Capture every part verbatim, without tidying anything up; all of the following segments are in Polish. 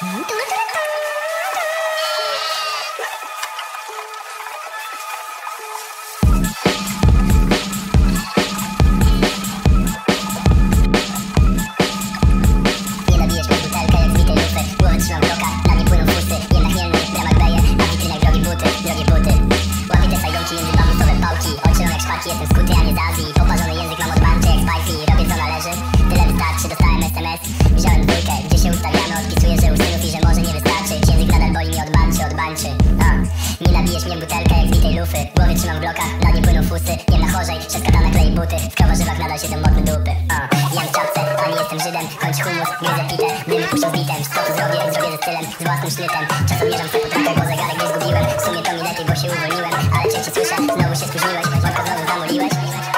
Jestem skuty, a nie z Azji. Poparzony język mam od banczy jak spicy. Robię co należy, tyle wystarczy. Dostałem S M S, wziąłem dwójkę. Gdzie się ustawiamy, odpisuję, że u synów i że może nie wystarczy. Język nadal boli mi od banczy, od bańczy. A, nie nabijesz mnie w butelkę jak z bitej lufy. W głowie trzymam bloka, na dnie płyną fusy. Jem na chorzej, szeskata na klei buty. W kawarzywach nadal się ten modny dupy. A, jem w czapce, a nie jestem Żydem. Kończ humus, gryzę pitę. Dymy puszczą z bitem. Co tu zrobię, zrobię ze stylem, z własnym sznytem. Czasem mierzam sobie potrawę, bo zegarek nie zgubiłem. W sumie to mi lepiej, bo się uwolniłem. Ale części słyszę, znowu się spóźniłeś. Wątko znowu zamoliłeś.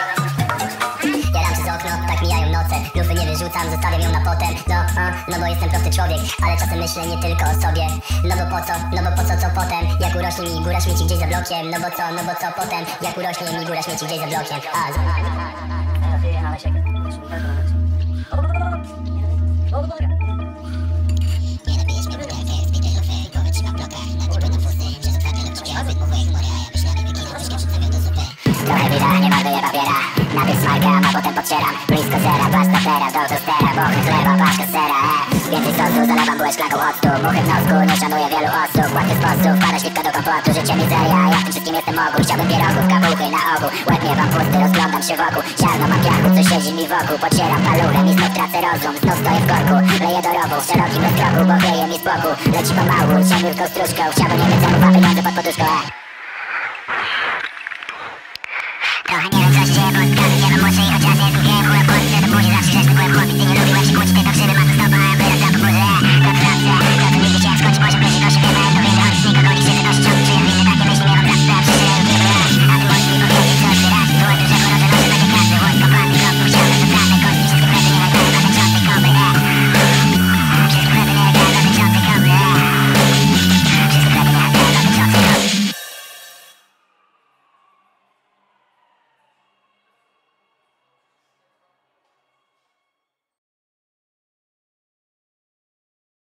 Tak mijają noce, lufy nie wyrzucam, zostawiam ją na potem. No, a, no bo jestem prosty człowiek, ale czasem myślę nie tylko o sobie. No bo po co, no bo po co, co potem? Jak urośnie mi góra śmieci gdzieś za blokiem. No bo co, no bo co potem? Jak urośnie mi góra śmieci gdzieś za blokiem. A, z... Nie nabijesz mnie butelkę z bitej lufy. Głowy trzyma w blokach, na dnie płyną fusy. Przez otwarte lubcie wydmuchuję chmury, a ja myślami wykinu troszkę przedstawiam do zupy. Trochę wina, nie marnuję papiera. Najpierw smarkam, a potem podcieram. Blisko zera, pasta teraz, do tostera. Bochny chleba, paczka sera, e. Więcej sosu, zalewam bułę szklanką octu. Muchy w nosku, nie szanuję wielu osób. Łatwy sposób, pada śliwka do kompotu. Życie mizeria, ja w tym wszystkim jestem ogół. Chciałbym pierogów, kapuchy na ogół. Łeb nie wam pusty, rozglądam się wokół. Ziarno mam piachu, co siedzi mi wokół. Pocieram paluchem i znów tracę rozum. Znów stoję w korku, leję do rowu. W szerokim rozkroku, bo wieje mi z boku. Leci pomału, ciemniutką stróżką. Chciałbym nie mieć zamów, a pieniądze pod poduszką, e. Trochę nie wiem co się dzieje